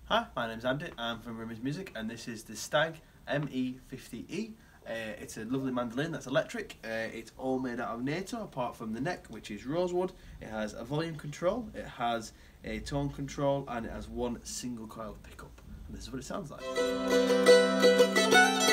Hi, my name's Andy, I'm from Rimmers Music and this is the Stagg ME50E. It's a lovely mandolin that's electric. It's all made out of NATO apart from the neck, which is rosewood. It has a volume control, it has a tone control, and it has one single coil pickup. And this is what it sounds like.